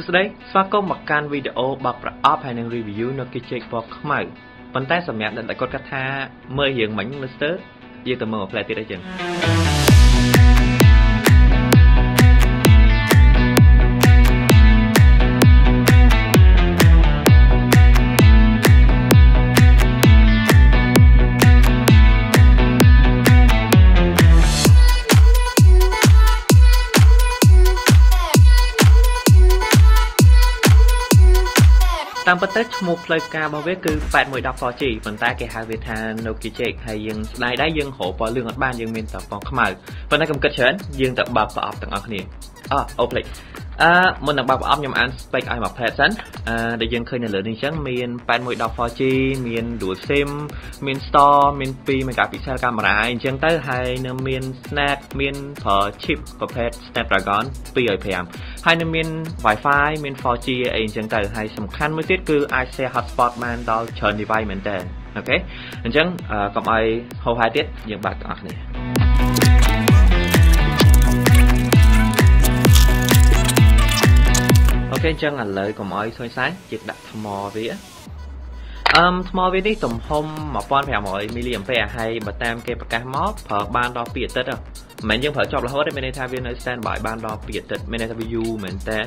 đấy xóa có một can video bọc up hay năng review nó kia check vào màu vấn đề sầm nhạt lại con tha mời hiện mảnh master giờ tụi mình một play đây chừngតាមពិតទៅឈ្មោះផ្លូវការរបស់វាគឺ8110 4G ប៉ុន្តែគេហៅវាថា Nokia Check ហើយយើងស្ដាយដែរយើងរកពណ៌លឿងអត់បានយើងមានតែពណ៌ខ្មៅប៉ុន្តែកំគិតច្រើនយើងទៅបើកប្រអប់ទាំងអស់គ្នាអូផ្លេចមុននឹងបើកប្រអប់ខ្ញុំអាន spec ឲ្យមួយ page សិនដែលយើងឃើញនៅលើនេះអញ្ចឹងមាន8110 4G មាន dual sim មាន store មាន 2 megapixel កាមេរ៉ាអញ្ចឹងទៅហើយនៅមាន snap មានប្រើ chip ប្រភេទ Snapdragon 205ហើយនៅមាន Wi-Fi មាន 4G អីអញ្ចឹងទៅហើយសំខាន់មួយទៀតគឺអាច share hotspot បានដល់ច្រើន device មែនតើអូខេអញ្ចឹងកុំឲ្យហោហាយទៀតយើងបើកទាំងអស់គ្នាអូខេអញ្ចឹងឥឡូវកុំឲ្យសួយសាយយើងដាក់ថ្មវាថ្មវានេះទំហំ1500មីលីអាំពែហើយបើតាមគេប្រកាសមកប្រើបានដល់2អាទិត្យមិនមែនយើងប្រើចប់រហូតទេមានន័យថាវានៅ stand by បានដល់2អាទិត្យមានន័យថាវាយូរមែនតើ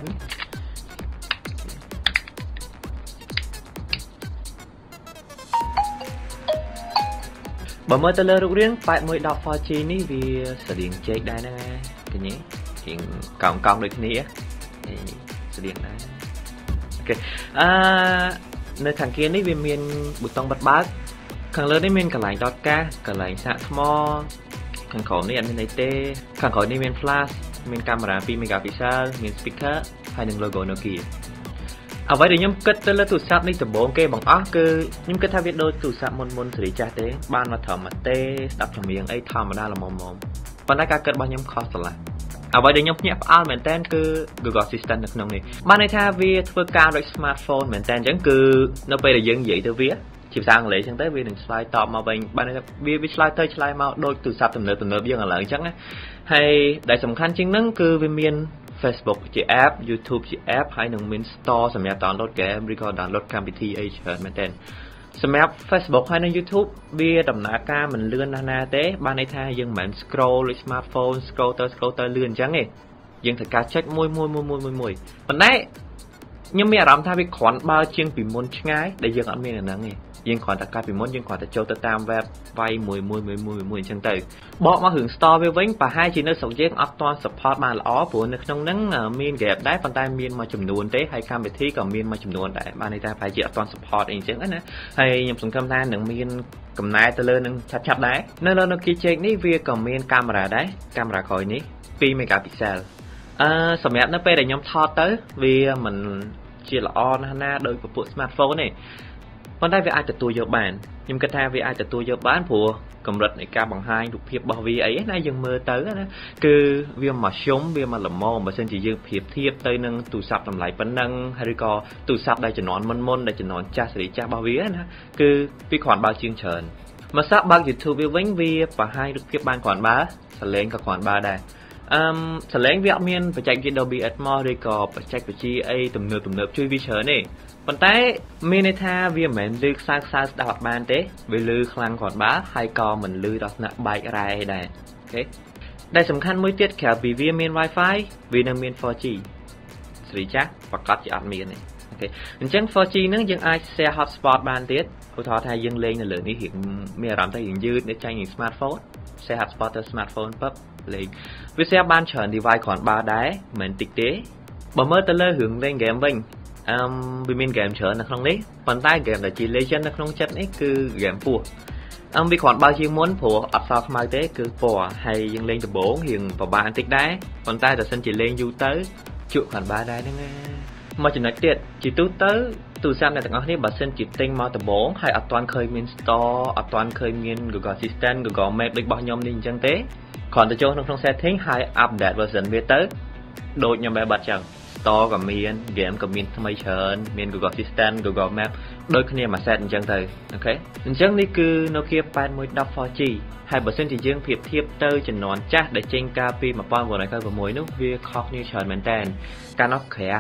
បើមើលទៅលើរូបរាង8110 4G នេះវាស្តៀងជែកដែរហ្នឹងឃើញទេជាងកោងដូចគ្នាស្តៀងដែរអូខេនៅខាងkiaនេះវាមានប៊ូតុងបិទបើកខាងលើនេះមានកន្លែងដុតកាសកន្លែងសាកថ្មខាងក្រោមនេះអត់មានអីទេខាងក្រោយនេះមាន flash មានកាមេរ៉ា2 megapixel មាន speaker ហើយនឹង logo Nokia អ្វីដែលខ្ញុំគិតទៅលើទូរស័ព្ទនេះដំបូងគេបង្អស់គឺខ្ញុំគិតថាវាដូចទូរស័ព្ទមុនសេរីចាស់ទេបានមកត្រឹមមកទេស្ដាប់ចម្រៀងអីធម្មតាល្មមប៉ុន្តែការគិតរបស់ខ្ញុំខុសឆ្លាស់អ្វីដែលខ្ញុំភ្ញាក់ផ្អើលមែនតើគឺ Google Assistant នៅក្នុងនេះបានន័យថាវាធ្វើការដូច smartphone មែនតើអញ្ចឹងគឺនៅពេលដែលយើងនិយាយទៅវាជាភាសាអង់គ្លេសអញ្ចឹងទៅវានឹងឆ្លើយតបមកវិញបានន័យថាវាឆ្លើយទៅឆ្លើយមកដូចទូរស័ព្ទទំនើបយើងឥឡូវអញ្ចឹងណាហើយដែលសំខាន់ជាងហ្នឹងគឺវាមាន Facebook ជា app YouTube ជា app ហើយនឹងមាន store សម្រាប់ download game ឬក៏ download កម្មវិធីអីច្រើនមែនតើសម្រាប់ Facebook ហើយនិង YouTube វាដំណើរការមិនលឿនណាស់ទេបានន័យថាយើងមិនមែន scroll លើ smartphone scroll ទៅលឿនអញ្ចឹងទេយើងត្រូវការចុចមួយប៉ុន្តែខ្ញុំមានអារម្មណ៍ថាវាគ្រាន់បើជាងពីមុនឆ្ងាយដែលយើងអត់មានអាហ្នឹងទេយើងគ្រាន់តែកាត់ពីមុនយើងគ្រាន់តែចូលទៅតាម web វាយមួយអញ្ចឹងទៅបកមករឿង store វាវិញប្រហែលជានៅស្រុកយើងអត់ទាន់ support បានល្អព្រោះនៅក្នុងហ្នឹងមាន gap ដែរប៉ុន្តែមានមួយចំនួនទេហើយកម្មវិធីក៏មានមួយចំនួនដែរបានន័យថាប្រហែលជាអត់ទាន់ support អីអញ្ចឹងណាហើយខ្ញុំសង្ឃឹមថានឹងមានកំណែទៅលើនឹងឆាប់ដែរនៅលើ Nokia Check នេះវាក៏មានកាមេរ៉ាដែរកាមេរ៉ាក្រោយនេះ2 megapixel សម្រាប់នៅពេលដែលខ្ញុំថតទៅវាមិនជាល្អណាស់ដោយពពួក smartphone ទេប៉ុន្តែវាអាចទទួលយកបានខ្ញុំគិតថាវាអាចទទួលយកបានព្រោះកម្រិតនៃការបង្ហាញរូបភាពរបស់វាអីណាយើងមើលទៅណាគឺវាមកខ្ញុំវាមកល្មមបើសិនជាយើងប្រៀបធៀបទៅនឹងទូរស័ព្ទតម្លៃប៉ុណ្ណឹងហើយឬក៏ទូរស័ព្ទដែលជំនាន់មុនដែលជំនាន់ចាស់សេរីចាស់របស់វាណាគឺវាគ្រាន់បើជាងច្រើនមកសាកបើក YouTube វាវិញវាបង្ហាញរូបភាពបានគ្រាន់បើសលេងក៏គ្រាន់បើដែរសលេងវាអត់មានបច្ចេកវិទ្យា Dolby Atmos ឬក៏បច្ចេកវិទ្យាអីទំនើបជួយវាច្រើនទេប៉ុន្តែមានន័យថាវាមិនមែនលឺខ្សៅស្ដាប់អត់បានទេវាលឺខ្លាំងគ្រាន់បើហើយក៏មិនលឺដល់ថ្នាក់បែករ៉ែដែរអូខេដែលសំខាន់មួយទៀតក្រៅពីវាមាន Wi-Fi វានៅមាន 4G សេរីចាស់ប្រកាសជាអត់មានទេអូខេអញ្ចឹង 4G ហ្នឹងយើងអាច share hotspot បានទៀតឧទាហរណ៍ថាយើងលេងនៅលើនេះរៀងមានអារម្មណ៍ថារៀងយឺតនៅចាញ់នឹង smartphone share hotspot ទៅ smartphone ពឹបលេងវា share បានច្រើន device គ្រាន់បើដែរមិនតិចទេបើមើលទៅលើរឿងលេង game វិញវាមាន game ច្រើននៅក្នុងនេះប៉ុន្តែ game ដែលជា legend នៅក្នុងចិត្តនេះគឺ game ពស់វាគ្រាន់បើជាងមុនព្រោះអត់សល់ខ្មៅទេគឺពណ៌ហើយយើងលេងដំបូងរៀងពិបាកបន្តិចដែរប៉ុន្តែបើសិនជាលេងយូរទៅជក់គ្រាន់បើដែរហ្នឹងមកចំណុចទៀតជាទូទៅទូរស័ព្ទអ្នកទាំងអស់គ្នាបើសិនជាទិញមកដំបូងហើយអត់ទាន់ឃើញមាន store អត់ទាន់ឃើញមាន Google Assistant Google Map ដូចរបស់ខ្ញុំនេះអញ្ចឹងទេគ្រាន់តែចូលក្នុង setting ហើយ update version វាទៅដូចខ្ញុំបែបបាត់ចឹង store ក៏មាន game ក៏មានថ្មីច្រើនមាន Google Assistant Google Map ដូចគ្នាមួយ set អញ្ចឹងទៅអូខេអញ្ចឹងនេះគឺ Nokia 8110 4G ហើយបើសិនជាយើងប្រៀបធៀបទៅចំនួនចាស់ដែលចេញកាលពី1996នោះវាខុសគ្នាច្រើនមែនតើកាលនោះក្រាស់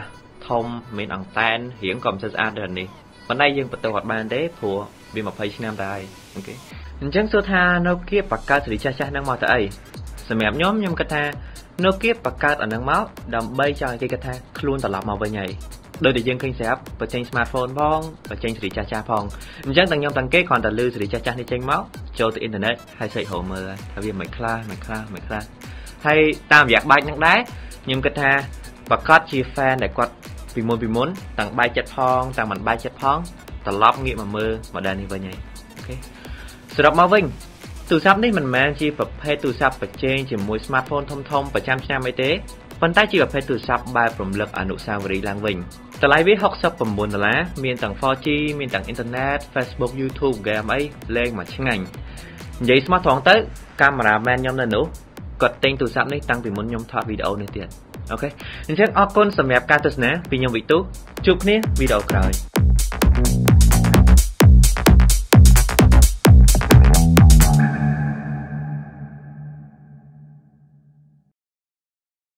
thom mình ăn tan hiển còn sẽ ăn được nàyวันนี้ยังประตูหัดบานเด้ผัวบีมาพายชนะได้โอเคจังสุดท้ายนกเก็บปากกาสีชาชานังมาแต่ไอสมัยย้อมยมกระทานกเก็บปากกาอันนังเมาส์ดำใบจอยกระทาคลุนตลับมาใบใหญ่โดยเดี๋ยวยังเคยแซบประเจนสมาร์ทโฟนพองประเจนสีชาชาพองจังต่างยมต่างเก้ก่อนแต่ลือสีชาชาในเจงเมาส์โจทย์อินเทอร์เน็ตให้ใส่หัวมือทวีไม่คลาให้ตามอยากใบยังได้ยมกระทาปากกาชีแฟนแต่กดปีมุนต่างใบจัดพองต่างมันใบจัดพองตลับงี้มามือมาได้นี่ใบใหญ่โอเคสำหรับมาวิ่งตู้ซับนี่มันแมนชีแบบให้ตู้ซับประเจนจีมวยสมาร์ทโฟนทมประจำชนะไม่เต้ปันใต้จีแบบให้ตู้ซับใบผมเลือกอนุสาวรีย์ลางวิ่งแต่ไลฟ์วิหกซับผมบนแต่ละมีต่าง 4G มีต่างอินเทอร์เน็ต Facebook YouTube เกมไอ้เล่งมาช่างไงยี่สมาร์ทโฟนเต้กล้องมาแมนยอมเลยหนูกดเต็งตู้ซับนี่ตั้งปีมุนยอมทอดวิดีโอในเตียนโอเคงั้นเช่นออกก้นสำหรับการตัดสินปียมวิตุจุกนี้วิดีโอครอย